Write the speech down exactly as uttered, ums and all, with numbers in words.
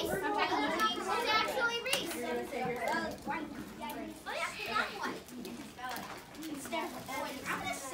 Reese. I'm checking the Reese. It's actually Reese. Oh yeah, that one. I'm gonna